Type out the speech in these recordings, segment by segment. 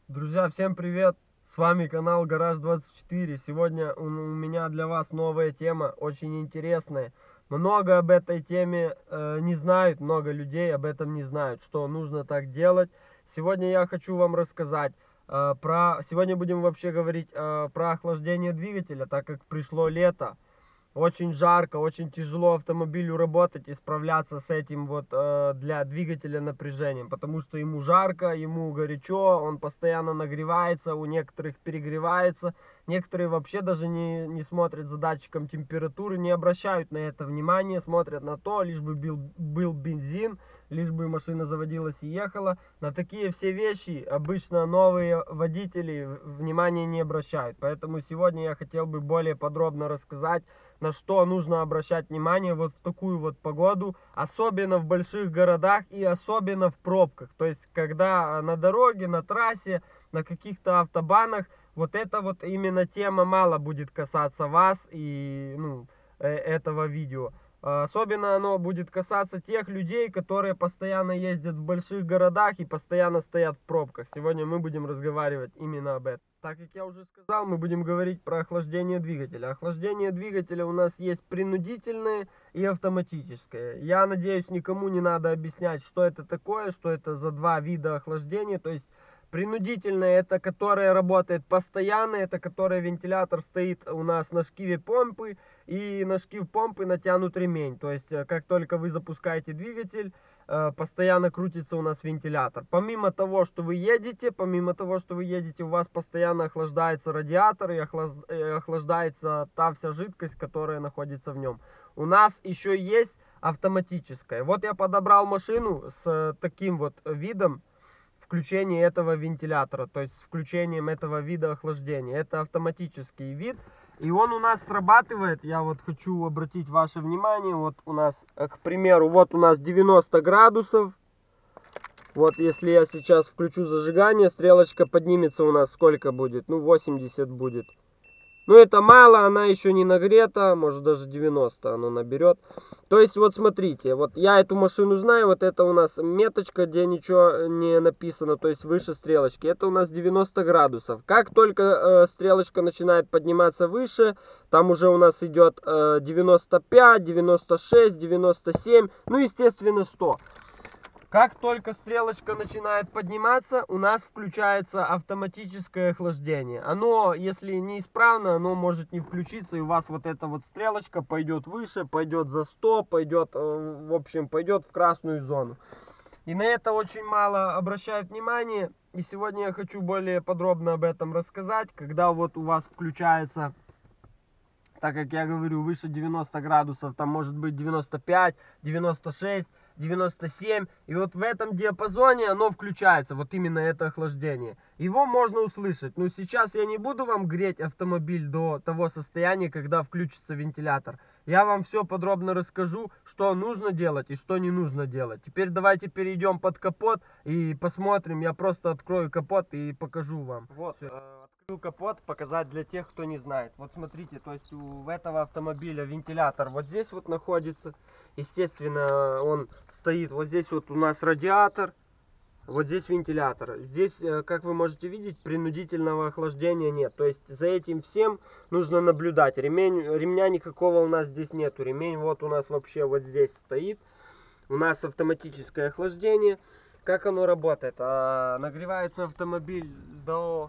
Друзья, всем привет! С вами канал Гараж24. Сегодня у меня для вас новая тема, очень интересная. Много об этой теме не знают, много людей об этом не знают, что нужно так делать. Сегодня я хочу вам рассказать Сегодня будем вообще говорить про охлаждение двигателя, так как пришло лето. Очень жарко, очень тяжело автомобилю работать и справляться с этим вот для двигателя напряжением, потому что ему жарко, ему горячо, он постоянно нагревается, у некоторых перегревается, некоторые вообще даже не смотрят за датчиком температуры, не обращают на это внимания, смотрят на то, лишь бы был бензин, лишь бы машина заводилась и ехала. На такие все вещи обычно новые водители внимания не обращают, поэтому сегодня я хотел бы более подробно рассказать, на что нужно обращать внимание вот в такую вот погоду, особенно в больших городах и особенно в пробках. То есть, когда на дороге, на трассе, на каких-то автобанах, вот эта вот именно тема мало будет касаться вас и этого видео. Особенно оно будет касаться тех людей, которые постоянно ездят в больших городах и постоянно стоят в пробках. Сегодня мы будем разговаривать именно об этом. Так как я уже сказал, мы будем говорить про охлаждение двигателя. Охлаждение двигателя у нас есть принудительное и автоматическое. Я надеюсь, никому не надо объяснять, что это такое, что это за два вида охлаждения. То есть принудительное — это которое работает постоянно, это которое вентилятор стоит у нас на шкиве помпы, и на шкив помпы натянут ремень. То есть как только вы запускаете двигатель, постоянно крутится у нас вентилятор. Помимо того, что вы едете, у вас постоянно охлаждается радиатор и охлаждается та вся жидкость, которая находится в нем. У нас еще есть автоматическая. Вот я подобрал машину с таким вот видом включения этого вентилятора, то есть с включением этого вида охлаждения. Это автоматический вид. И он у нас срабатывает, я вот хочу обратить ваше внимание, вот у нас, к примеру, вот у нас 90 градусов. Вот если я сейчас включу зажигание, стрелочка поднимется у нас сколько будет? Ну, 80 будет. Ну, это мало, она еще не нагрета, может даже 90 оно наберет. То есть, вот смотрите, вот я эту машину знаю, вот это у нас меточка, где ничего не написано, то есть выше стрелочки. Это у нас 90 градусов. Как только стрелочка начинает подниматься выше, там уже у нас идет 95, 96, 97, ну, естественно, 100. Как только стрелочка начинает подниматься, у нас включается автоматическое охлаждение. Оно, если неисправно, оно может не включиться, и у вас вот эта вот стрелочка пойдет выше, пойдет за 100, пойдет, в общем, пойдет в красную зону. И на это очень мало обращают внимание. И сегодня я хочу более подробно об этом рассказать, когда вот у вас включается, так как я говорю, выше 90 градусов, там может быть 95, 96, 97, и вот в этом диапазоне оно включается, вот именно это охлаждение. Его можно услышать, но сейчас я не буду вам греть автомобиль до того состояния, когда включится вентилятор. Я вам все подробно расскажу, что нужно делать и что не нужно делать. Теперь давайте перейдем под капот и посмотрим. Я просто открою капот и покажу вам. Вот, открыл капот, показать для тех, кто не знает. Вот смотрите, то есть у этого автомобиля вентилятор вот здесь вот находится. Естественно, он стоит вот здесь вот у нас радиатор, вот здесь вентилятор. Здесь, как вы можете видеть, принудительного охлаждения нет. То есть за этим всем нужно наблюдать. Ремня никакого у нас здесь нету. Ремень вот у нас вообще вот здесь стоит. У нас автоматическое охлаждение. Как оно работает? Нагревается автомобиль до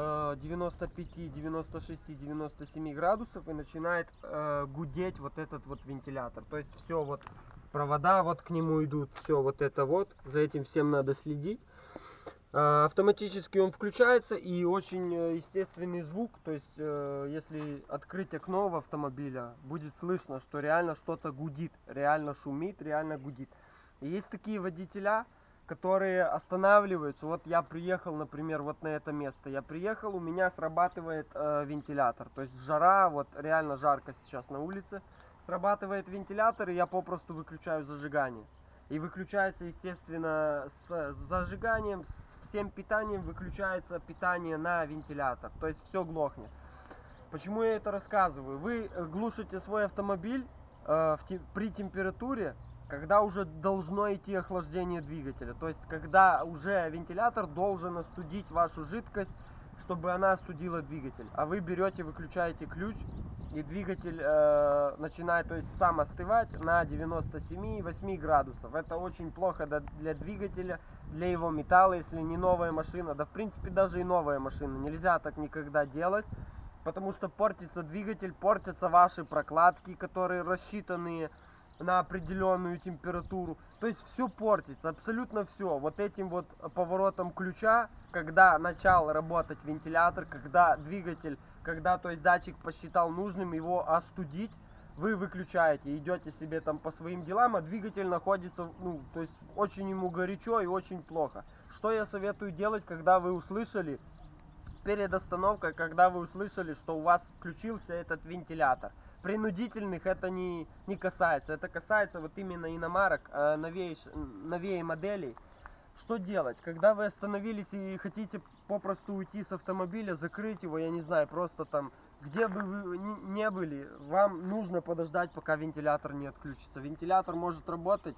95, 96, 97 градусов и начинает гудеть вот этот вот вентилятор. То есть все вот провода вот к нему идут, все вот это вот, за этим всем надо следить. Автоматически он включается, и очень естественный звук, то есть если открыть окно в автомобиля, будет слышно, что реально что-то гудит, реально шумит, реально гудит. И есть такие водителя, которые останавливаются. Вот я приехал, например, вот на это место. Я приехал, у меня срабатывает вентилятор. То есть жара, вот реально жарко сейчас на улице. Срабатывает вентилятор, и я попросту выключаю зажигание. И выключается, естественно, с зажиганием, с всем питанием выключается питание на вентилятор. То есть все глохнет. Почему я это рассказываю? Вы глушите свой автомобиль при температуре когда уже должно идти охлаждение двигателя. То есть, когда уже вентилятор должен остудить вашу жидкость, чтобы она остудила двигатель. А вы берете, выключаете ключ, и двигатель начинает, то есть, сам остывать на 97-8 градусов. Это очень плохо для двигателя, для его металла, если не новая машина. Да, в принципе, даже и новая машина. Нельзя так никогда делать, потому что портится двигатель, портятся ваши прокладки, которые рассчитаны на определенную температуру. То есть все портится, абсолютно все. Вот этим вот поворотом ключа, когда начал работать вентилятор, когда двигатель, когда, то есть, датчик посчитал нужным его остудить, вы выключаете, идете себе там по своим делам, а двигатель находится, ну, то есть очень ему горячо и очень плохо. Что я советую делать, когда вы услышали, перед остановкой, когда вы услышали, что у вас включился этот вентилятор? Принудительных это не касается. Это касается вот именно иномарок, новее моделей. Что делать? Когда вы остановились и хотите попросту уйти с автомобиля, закрыть его, я не знаю, просто там, где бы вы не были, вам нужно подождать, пока вентилятор не отключится. Вентилятор может работать,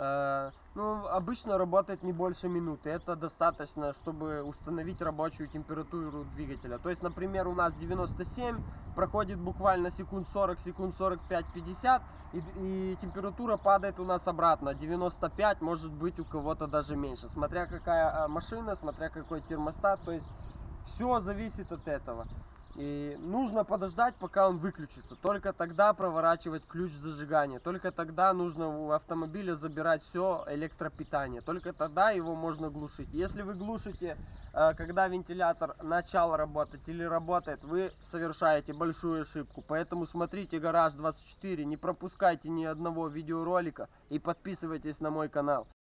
ну, обычно работает не больше минуты. Это достаточно, чтобы установить рабочую температуру двигателя. То есть, например, у нас 97, проходит буквально секунд 40, секунд 45-50, и температура падает у нас обратно. 95, может быть, у кого-то даже меньше. Смотря какая машина, смотря какой термостат. То есть, все зависит от этого. И нужно подождать, пока он выключится. Только тогда проворачивать ключ зажигания. Только тогда нужно у автомобиля забирать все электропитание. Только тогда его можно глушить. Если вы глушите, когда вентилятор начал работать или работает, вы совершаете большую ошибку. Поэтому смотрите Гараж 24, не пропускайте ни одного видеоролика и подписывайтесь на мой канал.